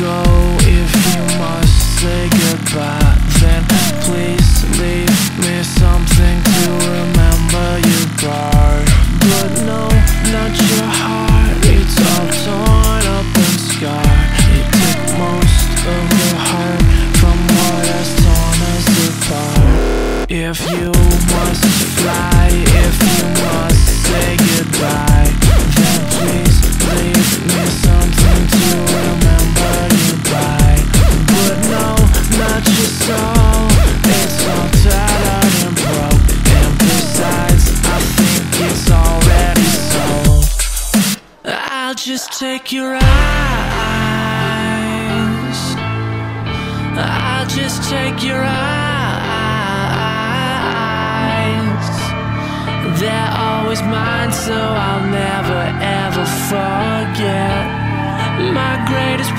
go. If you must say goodbye, then please leave me something to remember you by. But no, not your heart. It's all torn up and scarred. It took most of the heart from what has torn us apart. If you must fly, if you must say goodbye, then please leave me something to remember you by. But no, not your soul. It's all tattered and broke, and besides, I think it's already sold. I'll just take your eyes. I'll just take your eyes. They're always mine, so I'll never ever forget. My greatest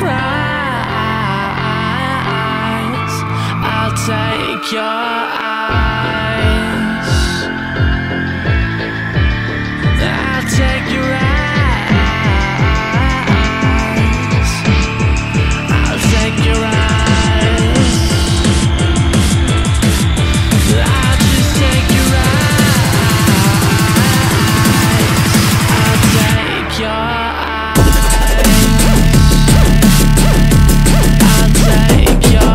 prize, I'll take your eyes. I'll take your eyes. I'll take your eyes. I'll just take your eyes. I'll take your eyes. I'll take your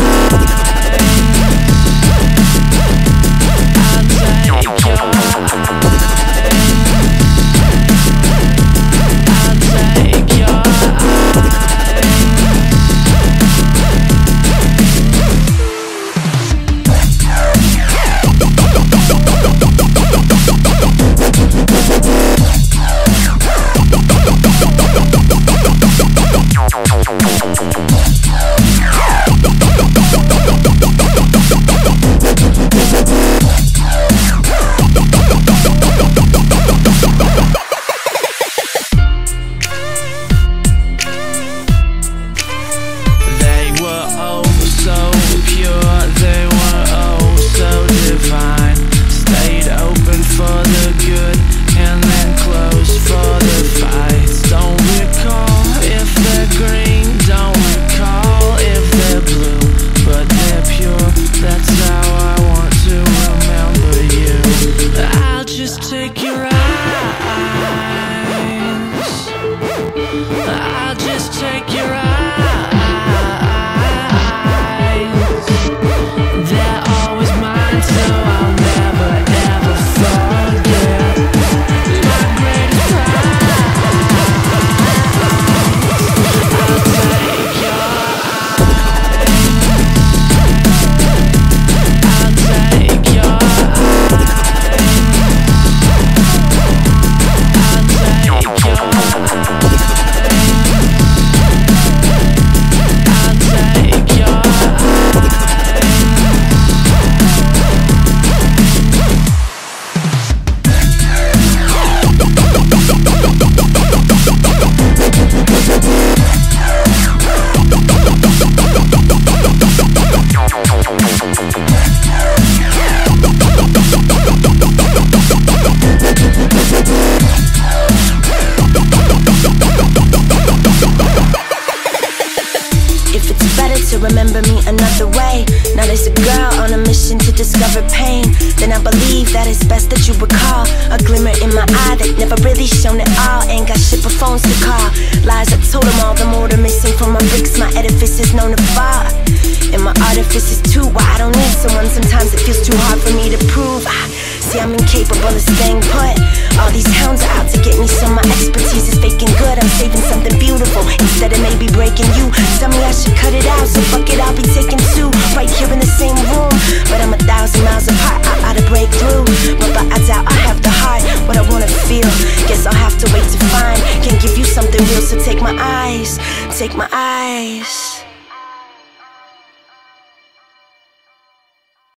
remember me another way. Now there's a girl on a mission to discover pain. Then I believe that it's best that you recall a glimmer in my eye that never really shone at all. Ain't got shit but phones to call. Lies I told them all, the mortar missing from my bricks. My edifice is known to fall, and my artifice is too wide. I don't need someone, sometimes it feels too hard for me to prove. See, I'm incapable of staying put. All these hounds are out to get me, so my expertise is faking good. I'm saving something beautiful instead of maybe breaking you. Tell me I should cut it out, so fuck it, I'll be taking two right here in the same room. But I'm 1,000 miles apart, I ought to break through. But I doubt I have the heart, what I wanna feel. Guess I'll have to wait to find. Can't give you something real, so take my eyes, take my eyes.